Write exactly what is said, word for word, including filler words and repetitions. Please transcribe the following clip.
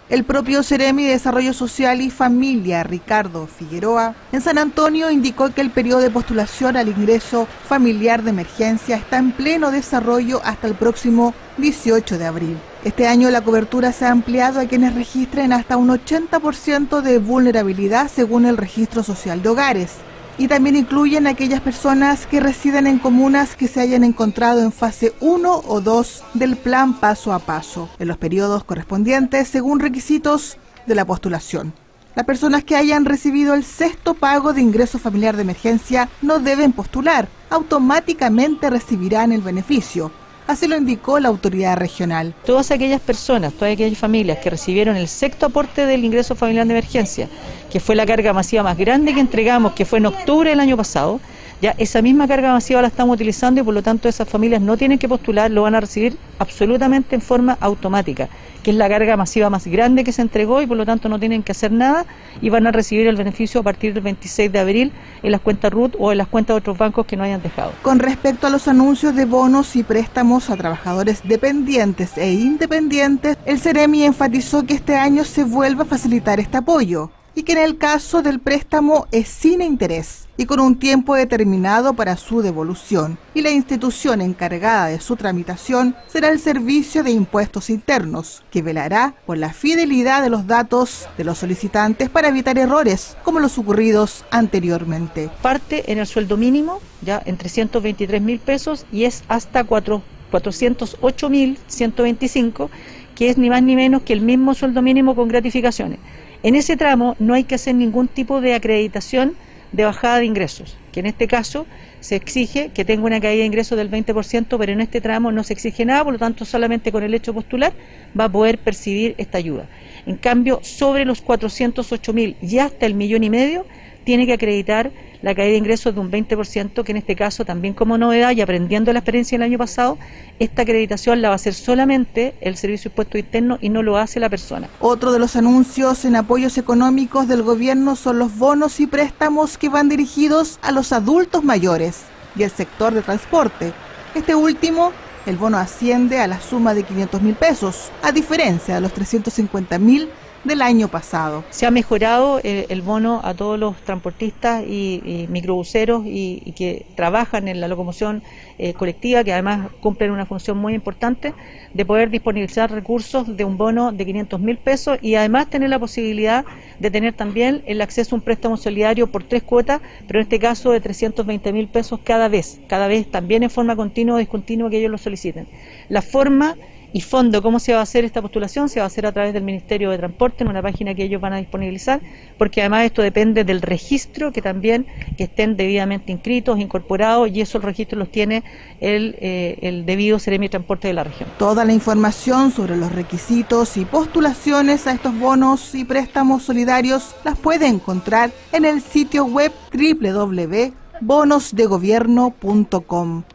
El propio Seremi de Desarrollo Social y Familia, Ricardo Figueroa, en San Antonio indicó que el periodo de postulación al ingreso familiar de emergencia está en pleno desarrollo hasta el próximo dieciocho de abril. Este año la cobertura se ha ampliado a quienes registren hasta un ochenta por ciento de vulnerabilidad según el Registro Social de Hogares. Y también incluyen a aquellas personas que residen en comunas que se hayan encontrado en fase uno o dos del plan paso a paso, en los periodos correspondientes según requisitos de la postulación. Las personas que hayan recibido el sexto pago de ingreso familiar de emergencia no deben postular, automáticamente recibirán el beneficio. Así lo indicó la autoridad regional. Todas aquellas personas, todas aquellas familias que recibieron el sexto aporte del ingreso familiar de emergencia, que fue la carga masiva más grande que entregamos, que fue en octubre del año pasado, ya esa misma carga masiva la estamos utilizando y por lo tanto esas familias no tienen que postular, lo van a recibir absolutamente en forma automática, que es la carga masiva más grande que se entregó y por lo tanto no tienen que hacer nada y van a recibir el beneficio a partir del veintiséis de abril en las cuentas R U T o en las cuentas de otros bancos que no hayan dejado. Con respecto a los anuncios de bonos y préstamos a trabajadores dependientes e independientes, el Seremi enfatizó que este año se vuelve a facilitar este apoyo y que en el caso del préstamo es sin interés y con un tiempo determinado para su devolución, y la institución encargada de su tramitación será el Servicio de Impuestos Internos, que velará por la fidelidad de los datos de los solicitantes para evitar errores como los ocurridos anteriormente. Parte en el sueldo mínimo, ya en trescientos veintitrés mil pesos, y es hasta cuatrocientos ocho mil ciento veinticinco, que es ni más ni menos que el mismo sueldo mínimo con gratificaciones. En ese tramo no hay que hacer ningún tipo de acreditación de bajada de ingresos, que en este caso se exige que tenga una caída de ingresos del veinte por ciento, pero en este tramo no se exige nada, por lo tanto solamente con el hecho de postular va a poder percibir esta ayuda. En cambio, sobre los cuatrocientos ocho mil y hasta el millón y medio, tiene que acreditar la caída de ingresos de un veinte por ciento, que en este caso también como novedad y aprendiendo la experiencia del año pasado, esta acreditación la va a hacer solamente el Servicio de Impuestos Internos y no lo hace la persona. Otro de los anuncios en apoyos económicos del gobierno son los bonos y préstamos que van dirigidos a los adultos mayores y el sector de transporte. Este último, el bono asciende a la suma de quinientos mil pesos, a diferencia de los trescientos cincuenta mil del año pasado. Se ha mejorado el, el bono a todos los transportistas y, y microbuseros y, y que trabajan en la locomoción eh, colectiva, que además cumplen una función muy importante de poder disponibilizar recursos de un bono de quinientos mil pesos y además tener la posibilidad de tener también el acceso a un préstamo solidario por tres cuotas, pero en este caso de trescientos veinte mil pesos cada vez, cada vez también en forma continua o discontinua que ellos lo soliciten. La forma y fondo, ¿cómo se va a hacer esta postulación? Se va a hacer a través del Ministerio de Transporte, en una página que ellos van a disponibilizar, porque además esto depende del registro, que también que estén debidamente inscritos, incorporados, y esos registros los tiene el, eh, el debido Seremi de Transporte de la región. Toda la información sobre los requisitos y postulaciones a estos bonos y préstamos solidarios las puede encontrar en el sitio web doble u doble u doble u punto bonos de gobierno punto com.